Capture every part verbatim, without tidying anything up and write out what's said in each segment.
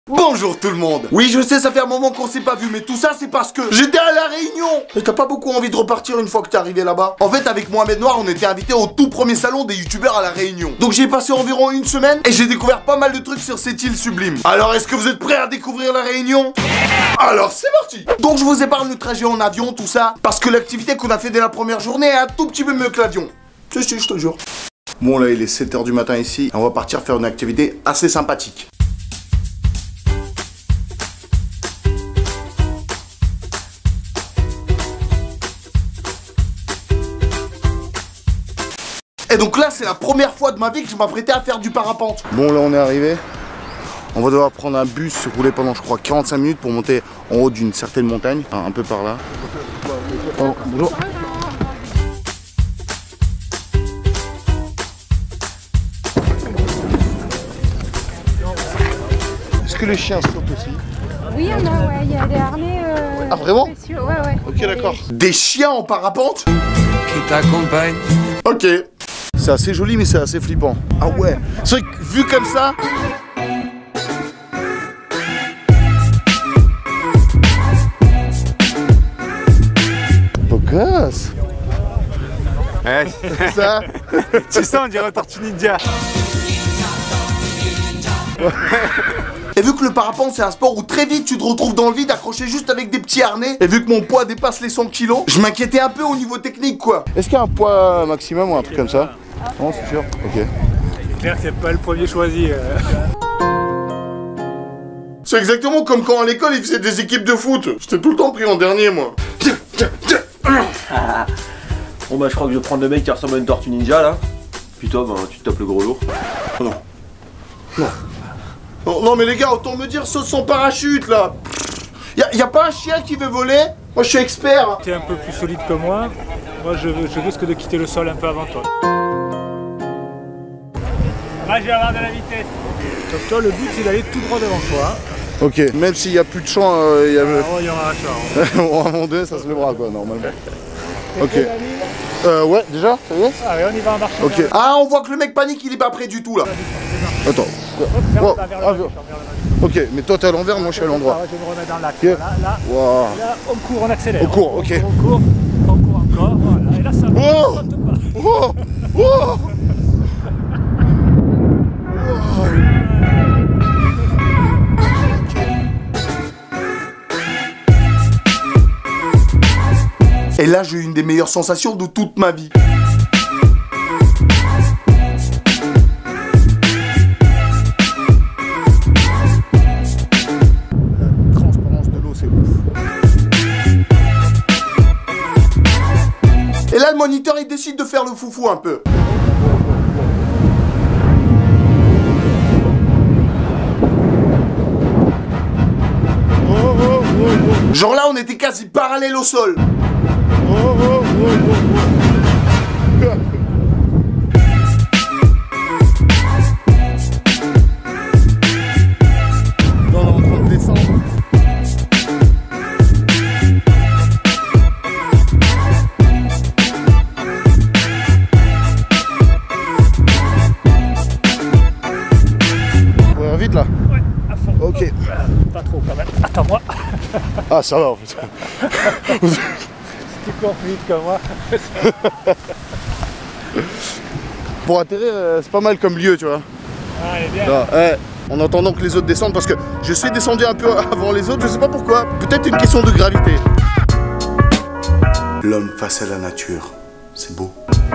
Bonjour tout le monde. Oui, je sais, ça fait un moment qu'on s'est pas vu, mais tout ça c'est parce que j'étais à La Réunion. Et t'as pas beaucoup envie de repartir une fois que t'es arrivé là-bas? En fait, avec Mohamed Noir, on était invité au tout premier salon des youtubeurs à La Réunion. Donc j'ai passé environ une semaine et j'ai découvert pas mal de trucs sur cette île sublime. Alors est-ce que vous êtes prêts à découvrir La Réunion? Alors c'est parti. Donc je vous épargne le trajet en avion, tout ça, parce que l'activité qu'on a fait dès la première journée est un tout petit peu mieux que l'avion. Si, si, je te jure. Bon là, il est sept heures du matin ici, on va partir faire une activité assez sympathique. Et donc là, c'est la première fois de ma vie que je m'apprêtais à faire du parapente. Bon, là, on est arrivé. On va devoir prendre un bus, rouler pendant, je crois, quarante-cinq minutes pour monter en haut d'une certaine montagne. Enfin, un peu par là. Oh, bonjour. Est-ce que les chiens sautent aussi? Oui, il y en a, ouais. Il y a des harnais. Euh, ah, vraiment? spéciaux. Ouais, ouais. Ok, d'accord. Des chiens en parapente? Qui t'accompagne. Ok. C'est assez joli, mais c'est assez flippant. Ah ouais. C'est vrai que vu comme ça. Beau gosse. Ouais. Ça. Tu sens, on dirait Tortue Ninja. Et vu que le parapente c'est un sport où très vite tu te retrouves dans le vide accroché juste avec des petits harnais, et vu que mon poids dépasse les cent kilos, je m'inquiétais un peu au niveau technique quoi. Est-ce qu'il y a un poids maximum ou un truc comme ça? Non, c'est sûr. Ok. C'est clair que c'est pas le premier choisi. Euh... C'est exactement comme quand à l'école ils faisaient des équipes de foot. J'étais tout le temps pris en dernier moi. Bon bah je crois que je vais prendre le mec qui ressemble à une tortue ninja là. Puis toi bah tu te tapes le gros lourd. Oh non. Non. Non, non mais les gars, autant me dire saute sans parachute là. Y'a y a pas un chien qui veut voler? Moi je suis expert. T'es un peu plus solide que moi. Moi je, je risque de quitter le sol un peu avant toi. Moi je vais avoir de la vitesse. Donc toi le but c'est d'aller tout droit devant toi. Ok, même s'il y a plus de champ, euh, il y a... Ah, oh, il y aura un champ. Bon, à un moment donné ça se lèvera quoi normalement. Ok. Euh ouais déjà, ça y est? Ah oui on y va en marchant. Ok. Ah on voit que le mec panique, il est pas prêt du tout là. Attends. Oh, ah, ok, mais toi t'es à l'envers, moi je suis à l'endroit. Je vais me remettre dans l'axe. Okay. Voilà, là, wow. là, on court, on accélère. On court, ok. On court, on court encore, voilà. Et là ça va, oh ça saute pas. Oh oh Et là j'ai eu une des meilleures sensations de toute ma vie. Et là, le moniteur, il décide de faire le foufou un peu. Genre là, on était quasi parallèle au sol. Non, non, en train de descendre. Vite là? Ouais, à fond. Ok. Oh, pas trop quand même. Attends-moi. Ah ça va en fait. Tu cours plus vite que moi. Pour atterrir, euh, c'est pas mal comme lieu, tu vois. Ah, elle est bien. Là, ouais, en attendant que les autres descendent, parce que je suis descendu un peu avant les autres, je sais pas pourquoi. Peut-être une question de gravité. L'homme face à la nature, c'est beau.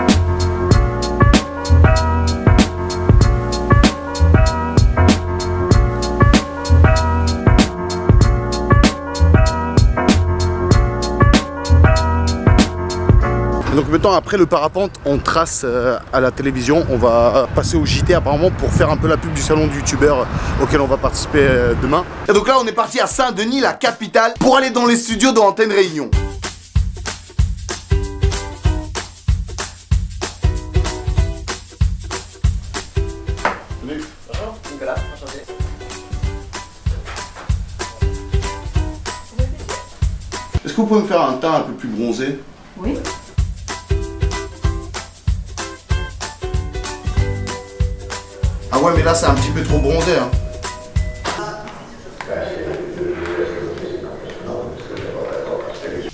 Donc maintenant après le parapente, on trace euh, à la télévision, on va passer au J T apparemment pour faire un peu la pub du salon du youtubeur auquel on va participer euh, demain. Et donc là on est parti à Saint-Denis, la capitale, pour aller dans les studios de Antenne Réunion. Salut. Bonjour, Nicolas, enchanté. Est-ce que vous pouvez me faire un teint un peu plus bronzé? Oui. Ah ouais, mais là c'est un petit peu trop bronzé hein.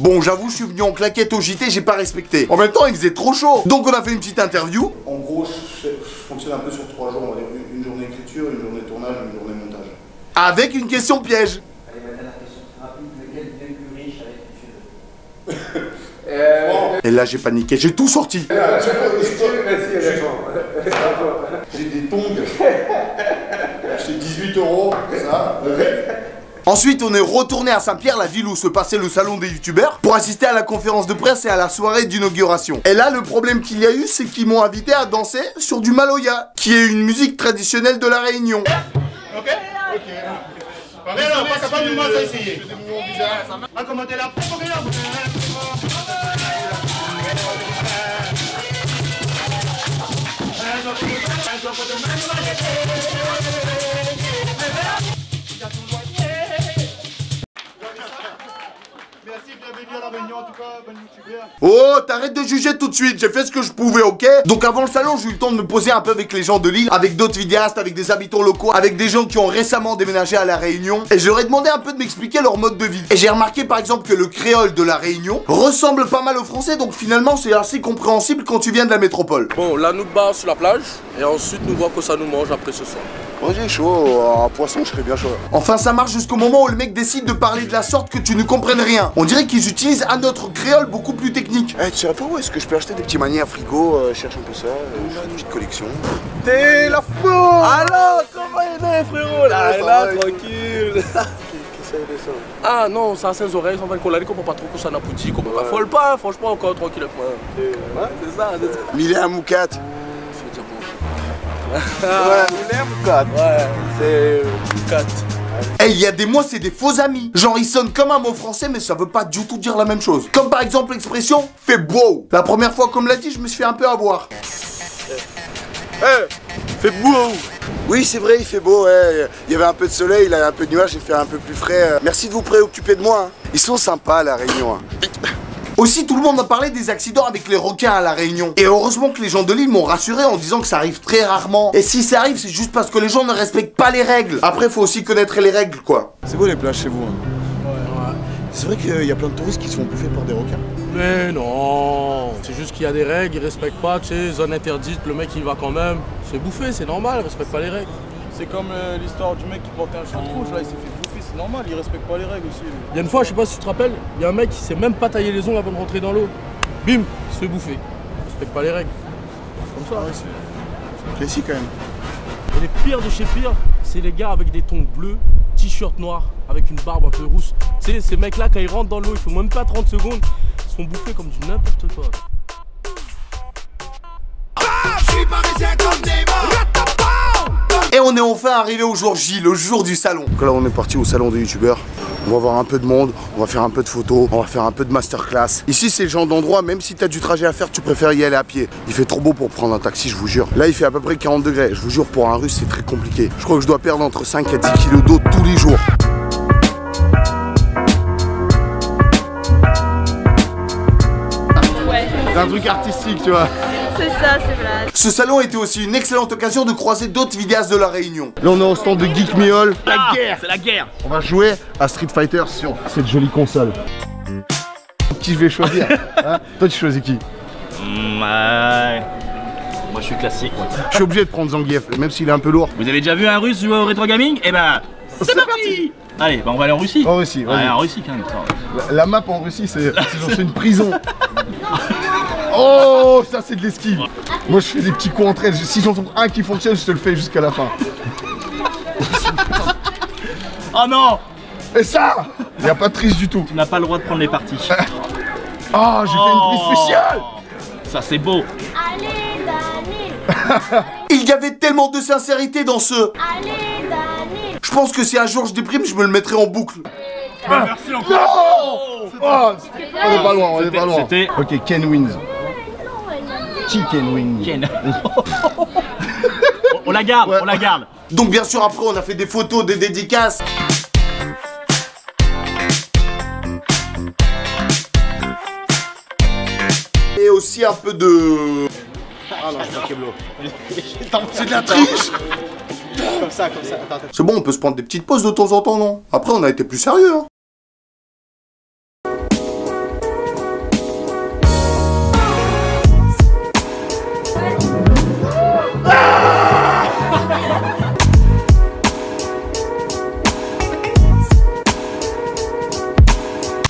Bon, j'avoue, je suis venu en claquette au J T, j'ai pas respecté. En même temps, il faisait trop chaud. Donc on a fait une petite interview. En gros, je, je fonctionne un peu sur trois jours, on va dire une, une journée écriture, une journée tournage, une journée montage. Avec une question piège. Allez, ma dernière question rapide, lequel devient le plus riche avec YouTube? Et là, j'ai paniqué, j'ai tout sorti. J'ai des tongs. J'ai acheté dix-huit euros, ça. Ensuite, on est retourné à Saint-Pierre, la ville où se passait le salon des youtubeurs, pour assister à la conférence de presse et à la soirée d'inauguration. Et là, le problème qu'il y a eu, c'est qu'ils m'ont invité à danser sur du maloya, qui est une musique traditionnelle de la Réunion. Ok. Ok. Mais non, pas capable de m'en essayer. À commenter la merci, bienvenue à la Réunion, en tout cas, bonne youtubeur. Oh, t'arrêtes de juger tout de suite, j'ai fait ce que je pouvais, ok? Donc avant le salon, j'ai eu le temps de me poser un peu avec les gens de l'île, avec d'autres vidéastes, avec des habitants locaux, avec des gens qui ont récemment déménagé à la Réunion. Et je leur ai demandé un peu de m'expliquer leur mode de vie. Et j'ai remarqué par exemple que le créole de la Réunion ressemble pas mal au français, donc finalement c'est assez compréhensible quand tu viens de la métropole. Bon, là nous barrons sur la plage, et ensuite nous voyons que ça nous mange après ce soir. Moi j'ai chaud, un poisson je serais bien chaud. Enfin ça marche jusqu'au moment où le mec décide de parler de la sorte que tu ne comprennes rien. On dirait qu'ils utilisent un autre créole beaucoup plus technique. Eh, tu sais un peu où est-ce que je peux acheter des petits maniers à frigo, euh, cherche un peu ça, euh, une petite collection. T'es la fou. Alors, comment il est frérot? Là, Ouais, là, va, tranquille. Qu'est-ce que ça fait ça? Ah non, ça a ses oreilles, ça va qu'on l'a dit qu'on peut pas trop que ça n'a pouti, qu'on peut pas folle pas, franchement encore tranquille avec moi. Ouais, C'est ça, c'est ça. Mille et un moukat. Je veux dire bon. Ouais, mille et un moukat. Ouais, c'est quatre. Et il y a des mots, c'est des faux amis. Genre, ils sonnent comme un mot français, mais ça veut pas du tout dire la même chose. Comme par exemple l'expression « fait beau ». La première fois qu'on me l'a dit, je me suis fait un peu avoir. Eh, fait beau. Oui, c'est vrai, il fait beau, ouais. Il y avait un peu de soleil, il y avait un peu de nuages, j'ai fait un peu plus frais. Merci de vous préoccuper de moi. Hein. Ils sont sympas à la Réunion. Hein. Aussi, tout le monde a parlé des accidents avec les requins à la Réunion. Et heureusement que les gens de l'île m'ont rassuré en disant que ça arrive très rarement. Et si ça arrive, c'est juste parce que les gens ne respectent pas les règles. Après, faut aussi connaître les règles, quoi. C'est beau les plages chez vous. Hein. Ouais, ouais. C'est vrai qu'il y a plein de touristes qui se font bouffer par des requins. Mais non, c'est juste qu'il y a des règles, ils respectent pas, tu sais, zone interdite, le mec il va quand même. C'est bouffé, c'est normal, il respecte pas les règles. C'est comme euh, l'histoire du mec qui portait un short rouge, là il s'est fait bouffer, c'est normal, il respecte pas les règles aussi. Il y a une fois, je sais pas si tu te rappelles, il y a un mec qui s'est même pas taillé les ongles avant de rentrer dans l'eau. Bim, il se fait bouffer. Il respecte pas les règles. Comme ça. Ouais, c'est classique quand même. Et les pires de chez pire, c'est les gars avec des tongs bleus, t-shirt noir, avec une barbe un peu rousse. Tu sais, ces mecs là, quand ils rentrent dans l'eau, il faut même pas trente secondes, ils se font bouffer comme du n'importe quoi. Et on est enfin arrivé au jour J, le jour du salon. Donc là on est parti au salon des youtubeurs. On va voir un peu de monde, on va faire un peu de photos, on va faire un peu de masterclass. Ici c'est le genre d'endroit, même si t'as du trajet à faire, tu préfères y aller à pied. Il fait trop beau pour prendre un taxi, je vous jure. Là il fait à peu près quarante degrés. Je vous jure, pour un russe c'est très compliqué. Je crois que je dois perdre entre cinq à dix kilos d'eau tous les jours. Ouais, C'est un truc artistique, tu vois. c'est ça, c'est vrai. Ce salon était aussi une excellente occasion de croiser d'autres vidéastes de la Réunion. Là on est au stand de Geek Miol. La guerre, c'est la guerre. On va jouer à Street Fighter sur cette jolie console. Qui je vais choisir hein? Toi tu choisis qui? Mmh, ouais. Moi je suis classique. Ouais. Je suis obligé de prendre Zangief, même s'il est un peu lourd. Vous avez déjà vu un russe jouer au rétro gaming? Eh ben, c'est parti. Allez, bah on va aller en Russie. En Russie, ouais, en Russie quand même. La, la map en Russie, c'est une prison. Oh, ça c'est de l'esquive. Moi je fais des petits coups entre elles. Si j'en trouve un qui fonctionne, je te le fais jusqu'à la fin. Oh non. Et ça, il n'y a pas de triche du tout. Tu n'as pas le droit de prendre les parties. Oh, j'ai oh. fait une prise spéciale. Ça c'est beau. Allez, Dani. Il y avait tellement de sincérité dans ce... Allez, Dani. Je pense que si un jour je déprime, je me le mettrai en boucle. Ah, merci encore. Non. Oh, on est pas loin, on est pas loin. C'était... Ok, Ken wins. Chicken wing. Ken. On la garde, ouais. On la garde. Donc bien sûr après on a fait des photos, des dédicaces. Et aussi un peu de... Ah non, je vois Keblo. C'est de la triche. Comme ça, comme ça. C'est bon, on peut se prendre des petites pauses de temps en temps, non? Après on a été plus sérieux, hein.